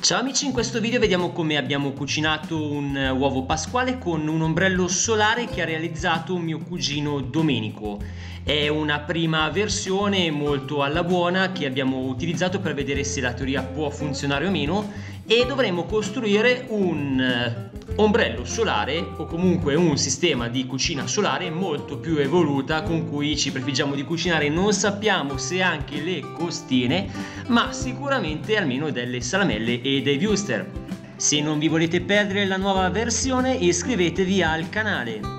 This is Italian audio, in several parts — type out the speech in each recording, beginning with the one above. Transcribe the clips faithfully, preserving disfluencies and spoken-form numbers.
Ciao amici, in questo video vediamo come abbiamo cucinato un uovo pasquale con un ombrello solare che ha realizzato mio cugino Domenico. È una prima versione molto alla buona che abbiamo utilizzato per vedere se la teoria può funzionare o meno, e dovremo costruire un ombrello solare o comunque un sistema di cucina solare molto più evoluta con cui ci prefiggiamo di cucinare. Non sappiamo se anche le costine, ma sicuramente almeno delle salamelle e dei wuster. Se non vi volete perdere la nuova versione, iscrivetevi al canale.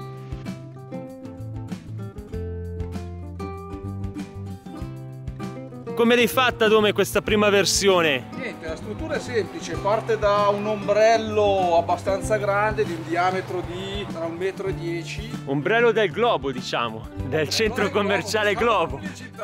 Come l'hai fatta, Dome, questa prima versione? Niente, la struttura è semplice, parte da un ombrello abbastanza grande, di un diametro di tra un metro e dieci. Ombrello del Globo, diciamo, del centro commerciale Globo.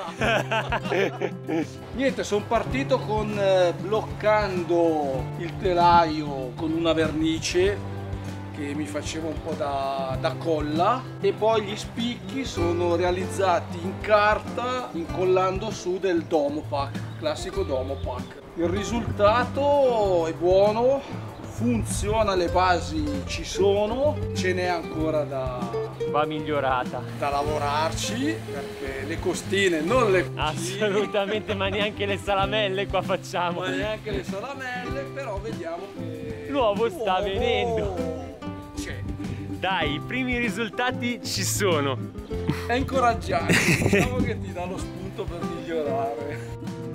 Niente, sono partito con eh, bloccando il telaio con una vernice che mi faceva un po' da, da colla, e poi gli spicchi sono realizzati in carta incollando su del Domopac, classico Domopac. Il risultato è buono, funziona, le basi ci sono, ce n'è ancora da, Va migliorata. da lavorarci, perché le costine non le cucini. Assolutamente, ma neanche le salamelle qua facciamo. Ma neanche le salamelle, però vediamo che l'uovo sta venendo. C'è. Dai, i primi risultati ci sono. È incoraggiante, diciamo che ti dà lo spunto per migliorare.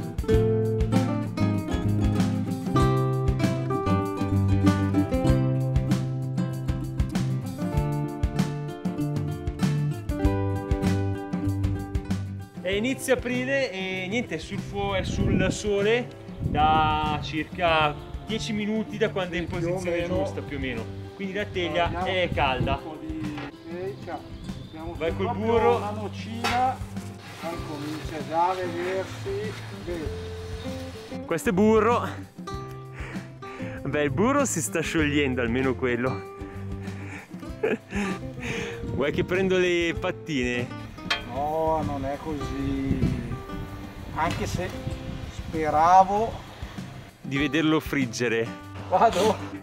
È inizio aprile e niente, sul, fu- sul sole da circa dieci minuti da quando è in posizione giusta, più o meno. Quindi la teglia Allora, è calda. Okay, ciao. Vai col burro. Una nocina, poi comincia già a vedersi. Bene. Questo è burro. Beh, il burro si sta sciogliendo, almeno quello. Vuoi che prendo le pattine? No, non è così. Anche se speravo. Di vederlo friggere. Vado.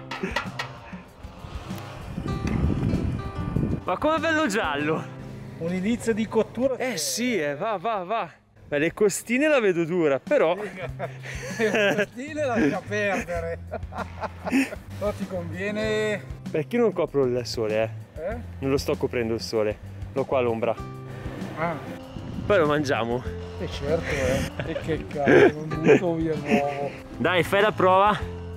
Ma come bello giallo! Un inizio di cottura. Eh sì, eh, va, va, va. Beh, le costine la vedo dura, però... Le costine lascia perdere. Però ti conviene... Perché non copro il sole, eh? Eh? Non lo sto coprendo il sole, l'ho qua all'ombra. Ah. Poi lo mangiamo. E certo, eh. E che cazzo, non butto via nuovo. Dai, fai la prova.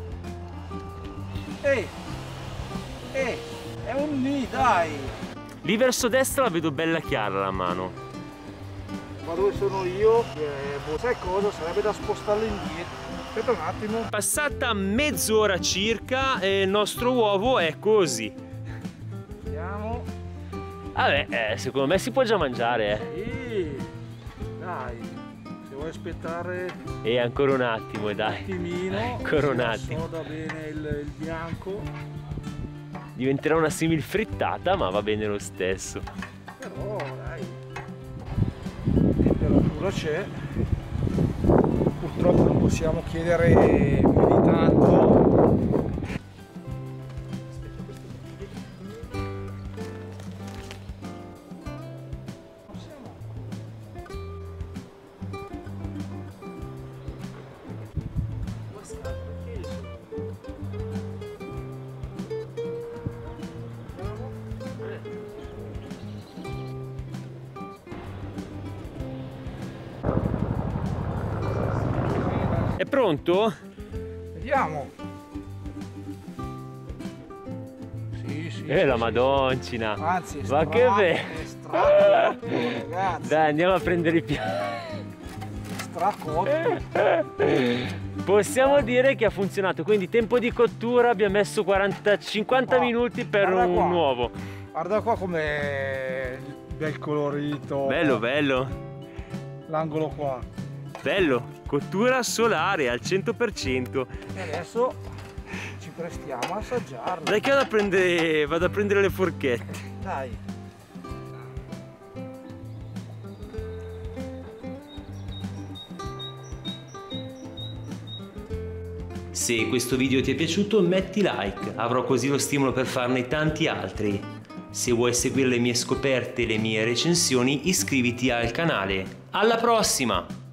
Ehi! Ehi! È un nì, dai! Lì verso destra la vedo bella chiara la mano. Ma dove sono io? Eh, boh, sai cosa? Sarebbe da spostarlo indietro. Aspetta un attimo. Passata mezz'ora circa e il nostro uovo è così. Vediamo. Vabbè, eh, secondo me si può già mangiare, eh. Sì. Dai. Se vuoi aspettare E ancora un attimo, un dai. attimino. Ancora un attimo. Soda bene il, il bianco. Diventerà una simil frittata, ma va bene lo stesso. Però dai. Temperatura c'è. Purtroppo non possiamo chiedere più di tanto. È pronto? Vediamo. Sì, sì. Eh, sì, la sì, madoncina. Anzi, è Ma stra- che bello. è stracotto, ragazzi. Dai, andiamo a prendere i piatti. Stracotto. Possiamo dire che ha funzionato, quindi tempo di cottura abbiamo messo quaranta cinquanta Oh, minuti per guarda un qua. uovo. Guarda qua com'è bel colorito. Bello, bello. L'angolo qua. Bello, cottura solare al cento per cento. E adesso ci prestiamo a assaggiarlo. Dai che vado a prendere, vado a prendere le forchette. Dai. Se questo video ti è piaciuto metti like, avrò così lo stimolo per farne tanti altri. Se vuoi seguire le mie scoperte e le mie recensioni iscriviti al canale. Alla prossima!